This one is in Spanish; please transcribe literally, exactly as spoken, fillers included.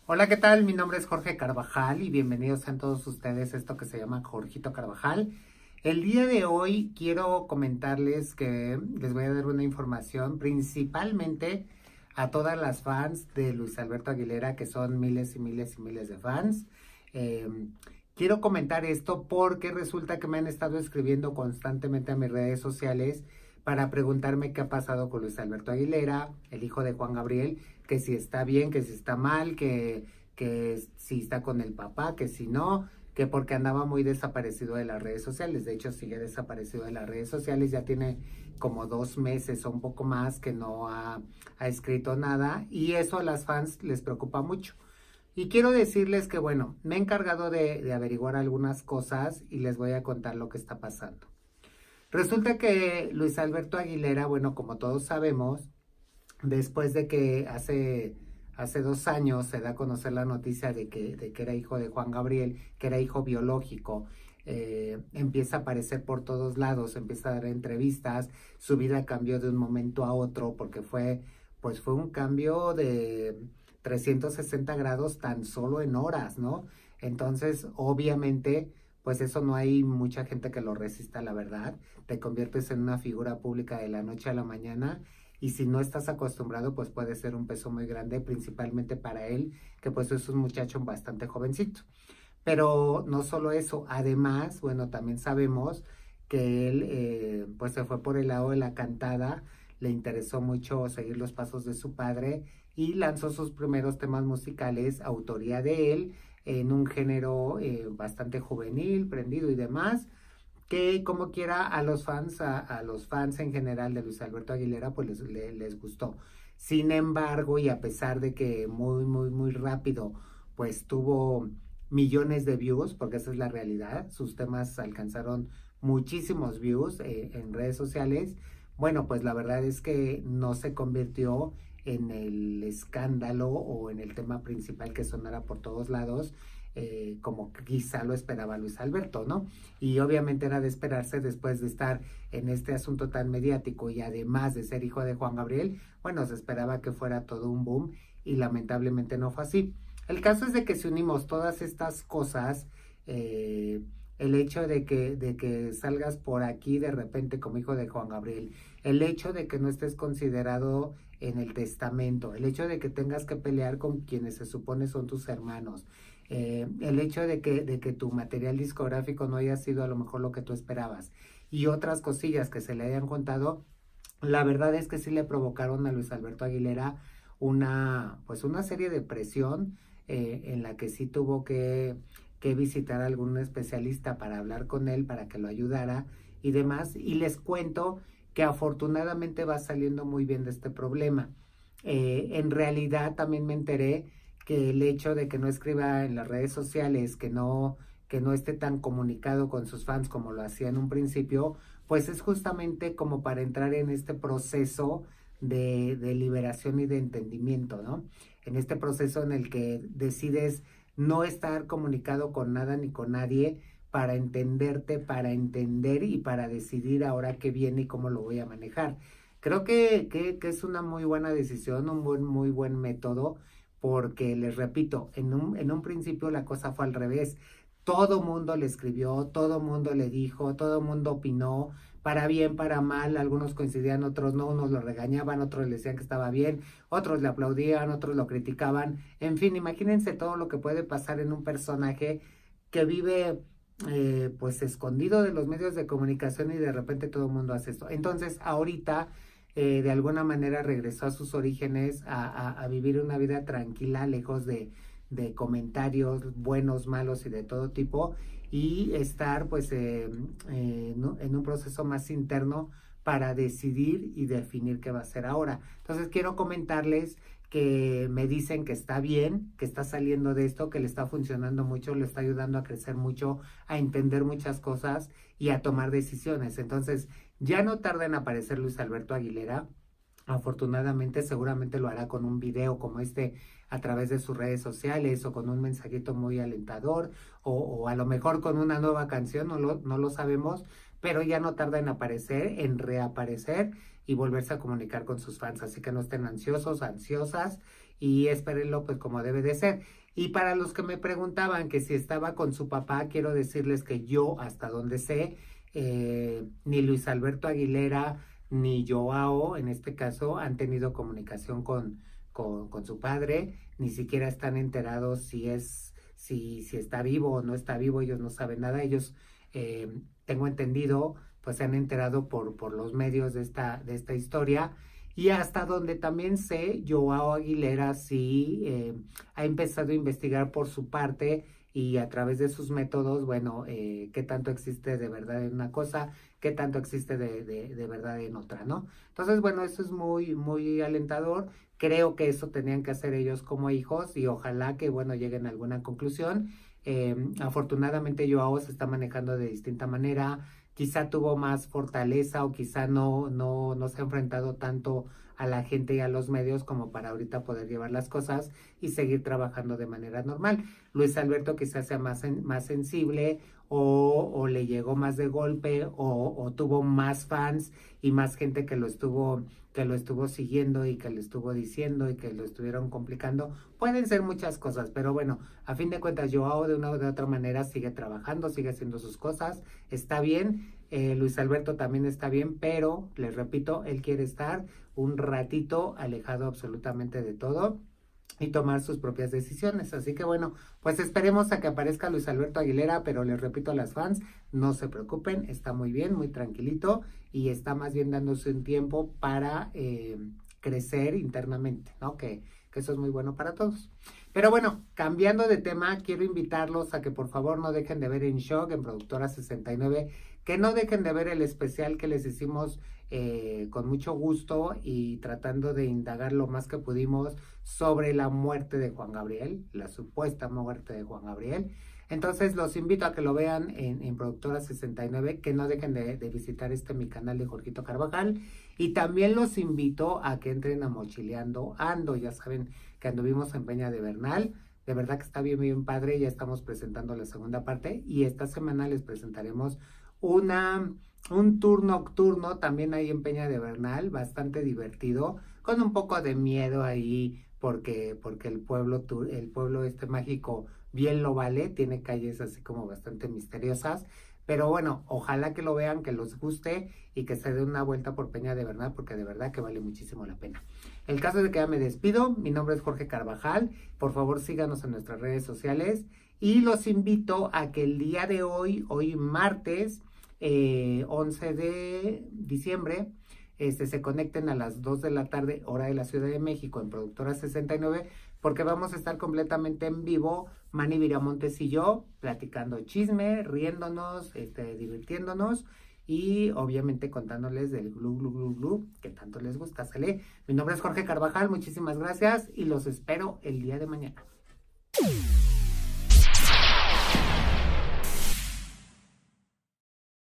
Hola, ¿qué tal? Mi nombre es Jorge Carvajal y bienvenidos sean todos ustedes a esto que se llama Jorgito Carvajal. El día de hoy quiero comentarles que les voy a dar una información principalmente a todas las fans de Luis Alberto Aguilera, que son miles y miles y miles de fans. Eh, quiero comentar esto porque resulta que me han estado escribiendo constantemente a mis redes sociales para preguntarme qué ha pasado con Luis Alberto Aguilera, el hijo de Juan Gabriel, que si está bien, que si está mal, que, que si está con el papá, que si no, que porque andaba muy desaparecido de las redes sociales. De hecho, sigue desaparecido de las redes sociales, ya tiene como dos meses o un poco más que no ha, ha escrito nada, y eso a las fans les preocupa mucho. Y quiero decirles que, bueno, me he encargado de, de averiguar algunas cosas y les voy a contar lo que está pasando. Resulta que Luis Alberto Aguilera, bueno, como todos sabemos, después de que hace, hace dos años se da a conocer la noticia de que, de que era hijo de Juan Gabriel, que era hijo biológico, eh, empieza a aparecer por todos lados, empieza a dar entrevistas, su vida cambió de un momento a otro porque fue, pues fue un cambio de trescientos sesenta grados tan solo en horas, ¿no? Entonces, obviamente, pues eso no hay mucha gente que lo resista, la verdad. Te conviertes en una figura pública de la noche a la mañana y si no estás acostumbrado, pues puede ser un peso muy grande, principalmente para él, que pues es un muchacho bastante jovencito. Pero no solo eso, además, bueno, también sabemos que él eh, pues se fue por el lado de la cantada, le interesó mucho seguir los pasos de su padre y lanzó sus primeros temas musicales, autoría de él, en un género eh, bastante juvenil, prendido y demás, que como quiera a los fans, a, a los fans en general de Luis Alberto Aguilera, pues les, les, les gustó. Sin embargo, y a pesar de que muy, muy, muy rápido, pues tuvo millones de views, porque esa es la realidad, sus temas alcanzaron muchísimos views eh, en redes sociales, bueno, pues la verdad es que no se convirtió en el escándalo o en el tema principal que sonara por todos lados, eh, como quizá lo esperaba Luis Alberto, ¿no? Y obviamente era de esperarse después de estar en este asunto tan mediático y además de ser hijo de Juan Gabriel, bueno, se esperaba que fuera todo un boom y lamentablemente no fue así. El caso es de que si unimos todas estas cosas, eh, el hecho de que, de que salgas por aquí de repente como hijo de Juan Gabriel, el hecho de que no estés considerado en el testamento, el hecho de que tengas que pelear con quienes se supone son tus hermanos, eh, el hecho de que, de que tu material discográfico no haya sido a lo mejor lo que tú esperabas y otras cosillas que se le hayan contado, la verdad es que sí le provocaron a Luis Alberto Aguilera una, pues una serie de presión eh, en la que sí tuvo que, que visitar a algún especialista para hablar con él, para que lo ayudara y demás. Y les cuento que afortunadamente va saliendo muy bien de este problema. Eh, en realidad también me enteré que el hecho de que no escriba en las redes sociales, que no, que no esté tan comunicado con sus fans como lo hacía en un principio, pues es justamente como para entrar en este proceso de, de liberación y de entendimiento, ¿no? En este proceso en el que decides no estar comunicado con nada ni con nadie para entenderte, para entender y para decidir ahora qué viene y cómo lo voy a manejar. Creo que, que, que es una muy buena decisión, un buen, muy buen método, porque les repito, en un, en un principio la cosa fue al revés. Todo mundo le escribió, todo mundo le dijo, todo mundo opinó, para bien, para mal, algunos coincidían, otros no, unos lo regañaban, otros le decían que estaba bien, otros le aplaudían, otros lo criticaban, en fin, imagínense todo lo que puede pasar en un personaje que vive eh, pues escondido de los medios de comunicación y de repente todo el mundo hace esto. Entonces, ahorita eh, de alguna manera regresó a sus orígenes, a, a, a vivir una vida tranquila, lejos de, de comentarios buenos, malos y de todo tipo, y estar pues eh, eh, ¿no? en un proceso más interno para decidir y definir qué va a hacer ahora. Entonces quiero comentarles que me dicen que está bien, que está saliendo de esto, que le está funcionando mucho, le está ayudando a crecer mucho, a entender muchas cosas y a tomar decisiones. Entonces ya no tarda en aparecer Luis Alberto Aguilera. Afortunadamente seguramente lo hará con un video como este a través de sus redes sociales o con un mensajito muy alentador o, o a lo mejor con una nueva canción, no lo, no lo sabemos, pero ya no tarda en aparecer, en reaparecer y volverse a comunicar con sus fans, así que no estén ansiosos, ansiosas y espérenlo pues como debe de ser. Y para los que me preguntaban que si estaba con su papá, quiero decirles que yo, hasta donde sé, eh, ni Luis Alberto Aguilera ni Joao, en este caso, han tenido comunicación con, con, con su padre, ni siquiera están enterados si es, si, si está vivo o no está vivo, ellos no saben nada, ellos, eh, tengo entendido, pues se han enterado por, por los medios de esta, de esta historia. Y hasta donde también sé, Joao Aguilera sí eh, ha empezado a investigar por su parte y a través de sus métodos, bueno, eh, qué tanto existe de verdad en una cosa, qué tanto existe de, de, de verdad en otra, ¿no? Entonces, bueno, eso es muy, muy alentador. Creo que eso tenían que hacer ellos como hijos y ojalá que, bueno, lleguen a alguna conclusión. Eh, afortunadamente, Joao se está manejando de distinta manera. Quizá tuvo más fortaleza o quizá no, no, no se ha enfrentado tanto a la gente y a los medios como para ahorita poder llevar las cosas y seguir trabajando de manera normal. Luis Alberto quizás sea más, en, más sensible o, o le llegó más de golpe o, o tuvo más fans y más gente que lo estuvo que lo estuvo siguiendo y que le estuvo diciendo y que lo estuvieron complicando. Pueden ser muchas cosas, pero bueno, a fin de cuentas Joao de una u de otra manera sigue trabajando, sigue haciendo sus cosas, está bien. Eh, Luis Alberto también está bien, pero les repito, él quiere estar un ratito alejado absolutamente de todo y tomar sus propias decisiones. Así que bueno, pues esperemos a que aparezca Luis Alberto Aguilera, pero les repito a las fans, no se preocupen, está muy bien, muy tranquilito y está más bien dándose un tiempo para eh, crecer internamente, ¿no? Que, que eso es muy bueno para todos. Pero bueno, cambiando de tema, quiero invitarlos a que por favor no dejen de ver En Shock, en Productora sesenta y nueve, que no dejen de ver el especial que les hicimos eh, con mucho gusto y tratando de indagar lo más que pudimos sobre la muerte de Juan Gabriel, la supuesta muerte de Juan Gabriel. Entonces los invito a que lo vean en, en Productora sesenta y nueve, que no dejen de, de visitar este mi canal de Jorgito Carvajal. Y también los invito a que entren a Mochileando Ando, ya saben que anduvimos en Peña de Bernal. De verdad que está bien, bien padre, ya estamos presentando la segunda parte y esta semana les presentaremos una, un tour nocturno también ahí en Peña de Bernal, bastante divertido, con un poco de miedo ahí porque, porque el pueblo, el pueblo este mágico bien lo vale, tiene calles así como bastante misteriosas, pero bueno, ojalá que lo vean, que les guste y que se den una vuelta por Peña de Bernal porque de verdad que vale muchísimo la pena. El caso es de que ya me despido, mi nombre es Jorge Carvajal, por favor síganos en nuestras redes sociales y los invito a que el día de hoy, hoy martes, eh, once de diciembre, este, se conecten a las dos de la tarde, hora de la Ciudad de México, en Productora sesenta y nueve, porque vamos a estar completamente en vivo, Manny Viramontes y yo, platicando chisme, riéndonos, este, divirtiéndonos y obviamente contándoles del glu, glu, glu, glu, que tanto les gusta, ¿sale? Mi nombre es Jorge Carvajal, muchísimas gracias y los espero el día de mañana.